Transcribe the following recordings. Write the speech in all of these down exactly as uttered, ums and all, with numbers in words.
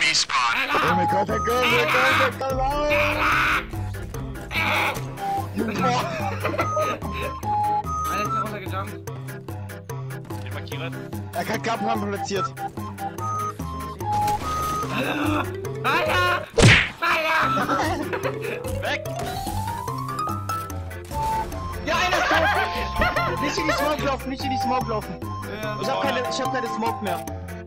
Oh mein Gott, oh Gott, oh Gott, oh Gott. Einer ist hier runtergejumpt. Ich markiere. Er hat Kappenhammer platziert. Feuer! Feuer! Weg! Ja, einer ist tot! Nicht in die Smoke laufen, nicht in die Smoke laufen. Ich hab keine, ich hab keine Smoke mehr.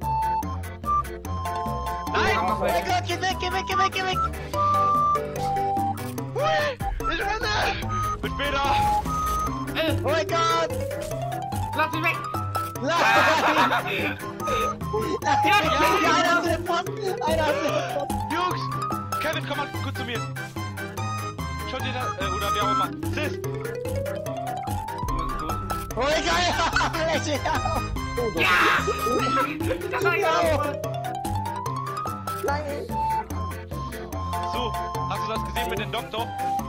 Nein! Oh mein Gott, geh weg, geh weg, geh weg, geh weg! Ich renne! Bis später! Oh mein Gott! Lass mich weg! Nein! Ja, einer ist der Pfosten! Einer ist der Pfosten! Jungs! Kevin, komm mal kurz zu mir! Schau dir da, äh, oder wer auch immer. Sis! Oh mein Gott! Ja! Das war ja! Nein! So, hast du das gesehen mit dem Doktor?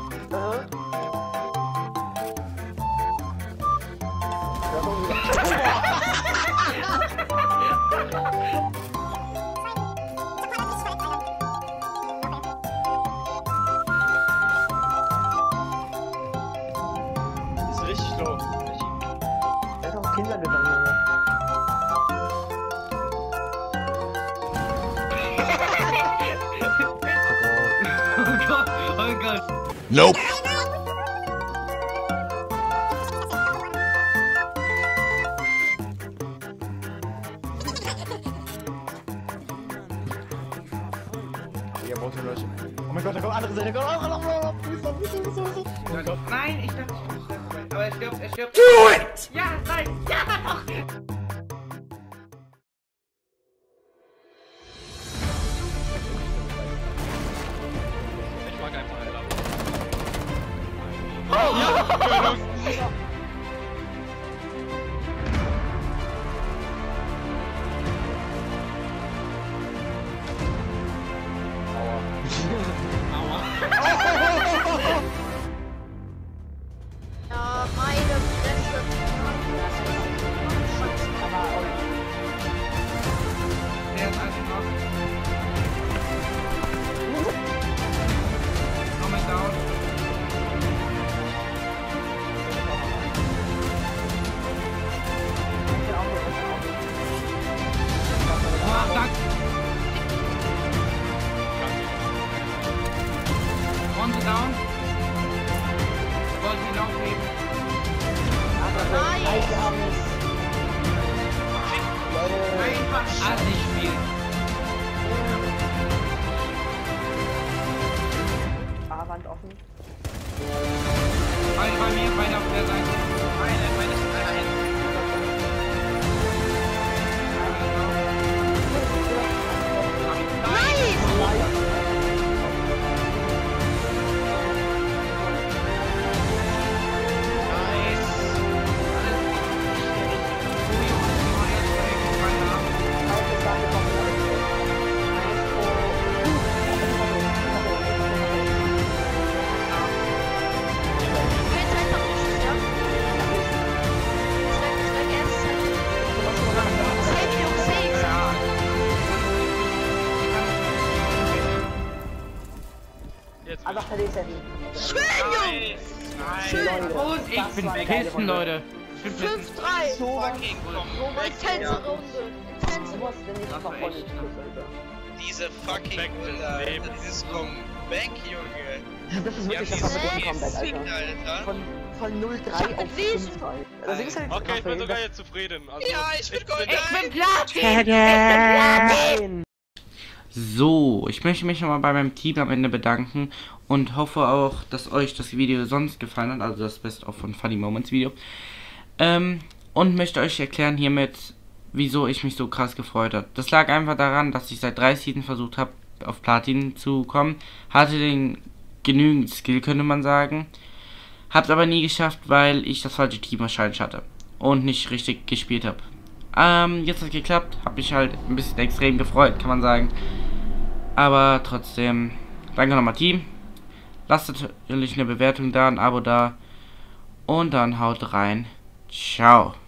Das ist richtig low. Er ist auf Kinder gegangen, Junge. Oh Gott! Oh Gott! Nope. Ja, braucht ihr Leute. Oh mein Gott, da kommt andere Seite. Oh mein Gott. Nein, ich dachte, ich muss das sein. Aber er stirbt, er stirbt. Do it! Ja, nein! Ja, doch! Ich mag einfach heller. Oh! Ja! Los! Ja, meine Fresse. Der ist also noch. Coming down. Oh, danke. One down. Wollen Sie noch leben? Einfach alle spielen. A-Wand offen. Beide bei mir, beide auf der Seite. Meine, meine ist einer hinten. Jetzt Aber verliert er die. Schön, Nein. Und ich bin pissen, Leute. Ich bin pissen. fünf drei. So fucking komm. Intense Runde. Intense was denn nicht Das war verfolgt, echt Alter. Diese fucking Comeback des Runde, Lebens. dieses Comeback, Junge. Das ist Die wirklich haben das die verrückte Comeback, Sieg, Alter. Alter. Von, von null drei auf fünf drei. Das Ding ist halt, Okay, ich bin Raphael, sogar das- jetzt zufrieden. Also, Ja, ich bin Gold. Ich bin Platin! Nein! So, ich möchte mich nochmal bei meinem Team am Ende bedanken und hoffe auch, dass euch das Video sonst gefallen hat, also das Best-of von Funny Moments Video. Ähm, und möchte euch erklären hiermit, wieso ich mich so krass gefreut habe. Das lag einfach daran, dass ich seit drei Season versucht habe, auf Platin zu kommen. Hatte den genügend Skill, könnte man sagen. Hab's aber nie geschafft, weil ich das falsche Team wahrscheinlich hatte und nicht richtig gespielt habe. Ähm, jetzt hat es geklappt, habe mich halt ein bisschen extrem gefreut, kann man sagen. Aber trotzdem, danke nochmal Team. Lasst natürlich eine Bewertung da, ein Abo da. Und dann haut rein. Ciao.